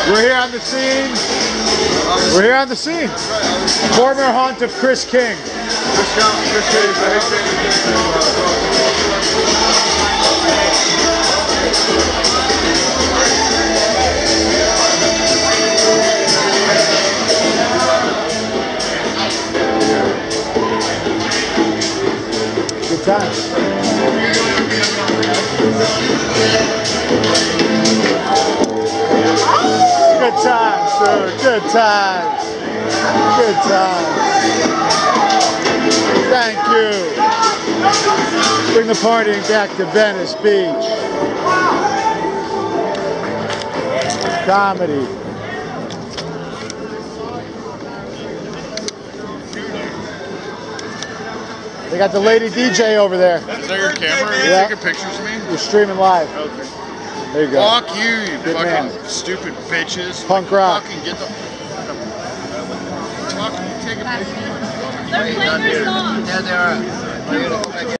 We're here on the scene. We're here on the scene. Former haunt of Chris King. Chris King. Good times. Good times, sir. Good times. Good times. Thank you. Bring the partying back to Venice Beach. Comedy. They got the lady DJ over there. Is that your camera? Are you taking pictures of me? You're streaming live. Okay. There you go. Fuck you, you fucking stupid bitches. Punk rock. Fucking get the fucking take a picture. They're playing their song. Yeah, they are.